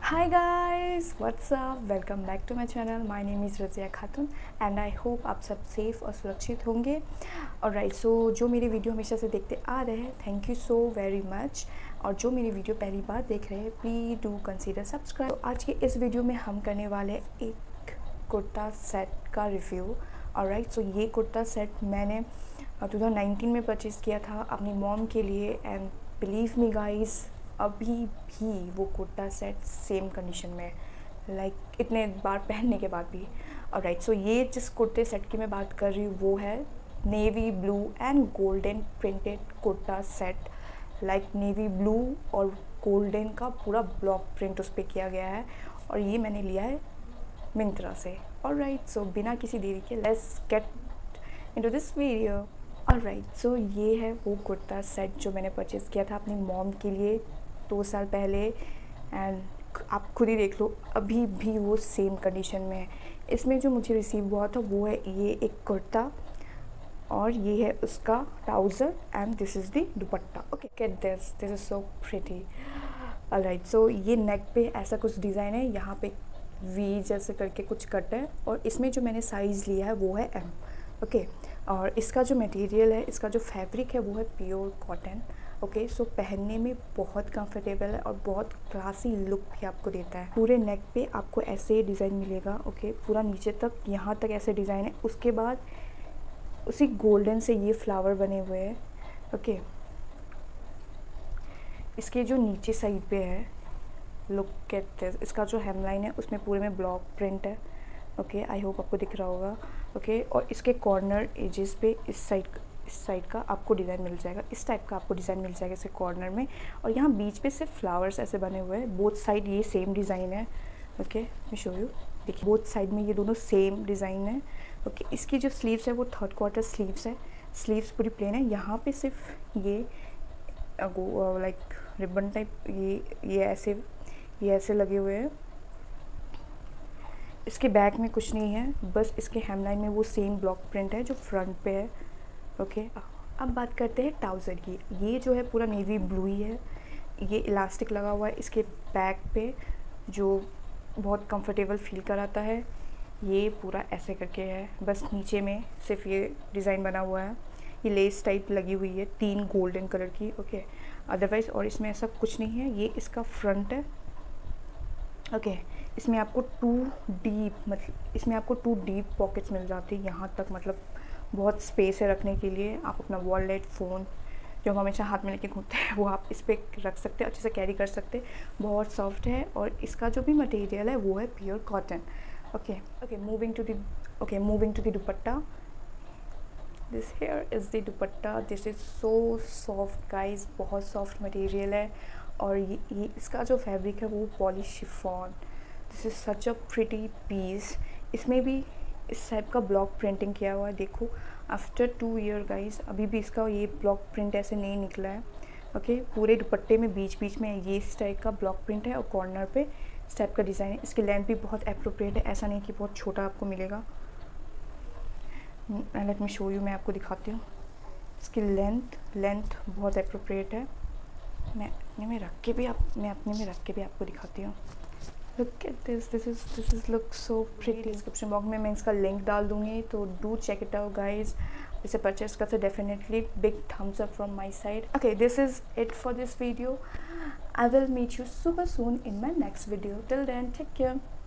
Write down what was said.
Hi guys, what's up? Welcome back to my channel. My name is Razia Khatoon and I hope आप सब safe और सुरक्षित होंगे। Alright, so जो मेरी वीडियो हमेशा से देखते आ रहे हैं, thank you so very much. और जो मेरी वीडियो पहली बार देख रहे हैं, प्लीज़ डू कंसीडर सब्सक्राइब। तो आज के इस वीडियो में हम करने वाले एक कुर्ता सेट का रिव्यू। ऑलराइट, सो ये कुर्ता सेट मैंने 2019 में परचेज़ किया था अपनी मॉम के लिए एंड बिलीव मी गाइस, अभी भी वो कुर्ता सेट सेम कंडीशन में है, लाइक इतने बार पहनने के बाद भी। ऑलराइट, सो ये जिस कुर्ते सेट की मैं बात कर रही हूँ वो है navy blue and golden printed kurta set. Like navy blue और गोल्डन का पूरा ब्लॉक प्रिंट उस पर किया गया है और ये मैंने लिया है मिंत्रा से। ऑलराइट, सो बिना किसी देरी के let's get into this video. Alright, so ये है वो कुर्ता सेट जो मैंने परचेज़ किया था अपनी मॉम के लिए 2 साल पहले एंड आप खुद ही देख लो अभी भी वो सेम कंडीशन में है। इसमें जो मुझे रिसीव हुआ था वो है ये एक कुर्ता और ये है उसका trouser and this is the dupatta. Okay, get this is so pretty. Alright, so ये नेक पे ऐसा कुछ डिज़ाइन है, यहाँ पे वी जैसे करके कुछ कट है और इसमें जो मैंने साइज़ लिया है वो है एम। ओके, और इसका जो मटेरियल है, इसका जो फैब्रिक है वो है प्योर कॉटन। ओके, सो पहनने में बहुत कंफर्टेबल है और बहुत क्लासी लुक भी आपको देता है। पूरे नेक पे आपको ऐसे डिज़ाइन मिलेगा। ओके, पूरा नीचे तक यहाँ तक ऐसे डिज़ाइन है, उसके बाद उसी गोल्डन से ये फ्लावर बने हुए हैं। ओके, इसके जो नीचे साइड पे है, लुक एट दिस, इसका जो हेमलाइन है उसमें पूरे में ब्लॉक प्रिंट है। ओके, आई होप आपको दिख रहा होगा। ओके, और इसके कॉर्नर एजेस पे इस साइड का आपको डिज़ाइन मिल जाएगा, इस टाइप का आपको डिज़ाइन मिल जाएगा इसके कॉर्नर में। और यहाँ बीच पे सिर्फ फ्लावर्स ऐसे बने हुए हैं, बोथ साइड ये सेम डिज़ाइन है। ओके, मैं शो यू, देखिए बोथ साइड में ये दोनों सेम डिज़ाइन है। ओके, इसकी जो स्लीव्स है वो 3rd क्वार्टर स्लीव्स है, स्लीव्स पूरी प्लेन है। यहाँ पे सिर्फ ये लाइक रिबन टाइप ये ऐसे लगे हुए हैं। इसके बैक में कुछ नहीं है, बस इसके हेमलाइन में वो सेम ब्लॉक प्रिंट है जो फ्रंट पे है। ओके, अब बात करते हैं ट्राउज़र की। ये जो है पूरा नेवी ब्लू ही है, ये इलास्टिक लगा हुआ है इसके बैक पे जो बहुत कंफर्टेबल फील कराता है। ये पूरा ऐसे करके है, बस नीचे में सिर्फ ये डिज़ाइन बना हुआ है, ये लेस टाइप लगी हुई है 3 गोल्डन कलर की। ओके, अदरवाइज़ और इसमें ऐसा कुछ नहीं है। ये इसका फ्रंट है। ओके, इसमें आपको 2 डीप पॉकेट्स मिल जाती है यहाँ तक, मतलब बहुत स्पेस है रखने के लिए। आप अपना वॉलेट, फ़ोन जो हम हमेशा हाथ में लेके घूमते हैं वो आप इस पर रख सकते हैं, अच्छे से कैरी कर सकते हैं। बहुत सॉफ्ट है और इसका जो भी मटेरियल है वो है pure cotton. Okay, moving to the dupatta. This here is the dupatta. This is so soft guys, बहुत सॉफ्ट मटेरियल है और ये इसका जो फैब्रिक है वो polish chiffon. This is such a pretty piece. इसमें भी इस टाइप का ब्लॉक प्रिंटिंग किया हुआ है, देखो आफ्टर 2 ईयर गाइज अभी भी इसका ये ब्लॉक प्रिंट ऐसे नहीं निकला है। ओके, पूरे दुपट्टे में बीच बीच में ये इस टाइप का ब्लॉक प्रिंट है और कॉर्नर पे इस टाइप का डिज़ाइन है। इसकी लेंथ भी बहुत अप्रोप्रिएट है, ऐसा नहीं कि बहुत छोटा आपको मिलेगा। लेट मी शो यू, मैं आपको दिखाती हूँ। इसकी लेंथ बहुत अप्रोप्रिएट है। मैं अपने में रख के भी आपको दिखाती हूँ। Look at this is look so pretty. Description box में मैं इसका लिंक डाल दूँगी, तो do check it out guys. इसे परचेज करते definitely big thumbs up from my side. Okay, this is it for this video. I will meet you super soon in my next video. Till then, take care.